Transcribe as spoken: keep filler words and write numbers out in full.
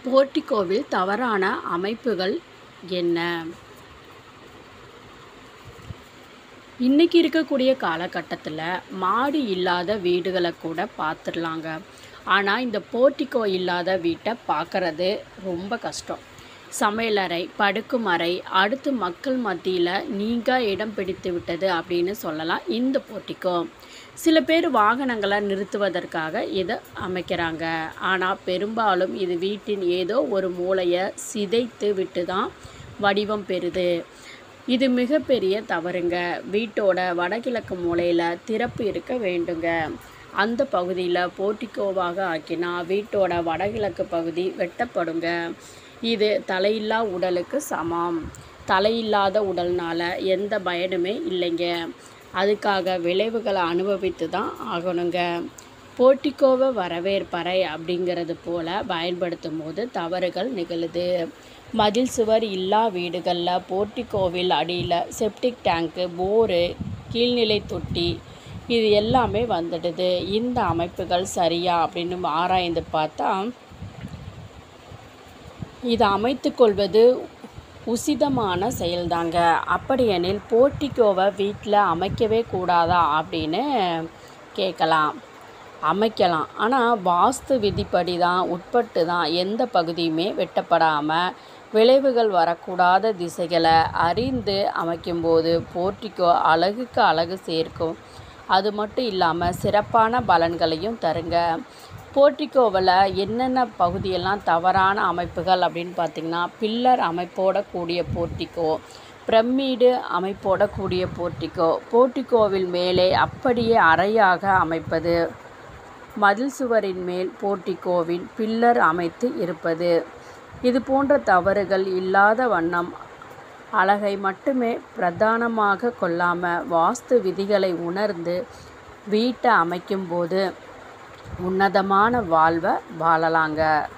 போர்டிகோவில் தவறான அமைப்புகள் என்ன? இன்றைக்கி இருக்கக்கூடிய காலகட்டத்தில் மாடி இல்லாத வீடுகளை கூட பார்த்துடலாங்க. ஆனால் இந்த போர்டிகோ இல்லாத வீட்டை பார்க்குறது ரொம்ப கஷ்டம். சமையலறை, படுக்குமறை, அடுத்து மக்கள் மத்தியில் நீங்கா இடம் பிடித்து விட்டது அப்படின்னு சொல்லலாம் இந்த போர்டிகோ. சில பேர் வாகனங்களை நிறுத்துவதற்காக இதை அமைக்கிறாங்க. ஆனால் பெரும்பாலும் இது வீட்டின் ஏதோ ஒரு மூலையை சிதைத்து விட்டு தான் வடிவம் பெறுது. இது மிகப்பெரிய தவறுங்க. வீட்டோட வடகிழக்கு மூலையில் திறப்பு இருக்க வேண்டுங்க. அந்த பகுதியில் போர்டிகோவாக ஆக்கினா வீட்டோட வடகிழக்கு பகுதி வெட்டப்படுங்க. இது தலையில்லா உடலுக்கு சமம். தலையில்லாத உடல்னால் எந்த பயனுமே இல்லைங்க. அதுக்காக விளைவுகளை அனுபவித்து தான் ஆகணுங்க. போர்டிகோவை வரவேற்பறை அப்படிங்கிறது போல் பயன்படுத்தும் போது தவறுகள் நிகழுது. மதில் சுவர் இல்லா வீடுகளில் போர்டிகோவில் அடியில் செப்டிக் டேங்க்கு, போரு, கீழ்நிலை தொட்டி இது எல்லாமே வந்துடுது. இந்த அமைப்புகள் சரியா அப்படின்னு ஆராய்ந்து பார்த்தா இதை அமைத்து கொள்வது உசிதமான செயல்தாங்க. அப்படியெனில் போர்டிகோவை வீட்டில் அமைக்கவே கூடாதா அப்படின்னு கேட்கலாம். அமைக்கலாம். ஆனால் வாஸ்து விதிப்படி தான் உட்பட்டு தான் எந்த பகுதியுமே வெட்டப்படாமல் விளைவுகள் வரக்கூடாத திசைகளை அறிந்து அமைக்கும்போது போர்டிகோ அழகுக்கு அழகு சேர்க்கும். அது மட்டும் இல்லாமல் சிறப்பான பலன்களையும் தருங்க. போர்டிகோவில் என்னென்ன பகுதியெல்லாம் தவறான அமைப்புகள் அப்படின்னு பார்த்திங்கன்னா, பில்லர் அமைப்போட கூடிய போர்டிகோ, பிரமிடு அமைப்போட கூடிய போர்டிகோ, போர்டிகோவில் மேலே அப்படியே அறையாக அமைப்பது, மதில் சுவரின் மேல் போர்டிகோவின் பில்லர் அமைத்து இருப்பது, இது போன்ற தவறுகள் இல்லாத வண்ணம் அழகை மட்டுமே பிரதானமாக கொள்ளாமல் வாஸ்து விதிகளை உணர்ந்து வீட்டை அமைக்கும்போது உன்னதமான வாழ்வை வாழலாங்க.